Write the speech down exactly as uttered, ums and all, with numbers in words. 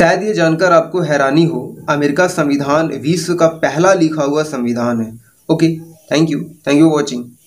शायद ये जानकर आपको हैरानी हो, अमेरिका संविधान विश्व का पहला लिखा हुआ संविधान है। Okay, thank you thank you watching.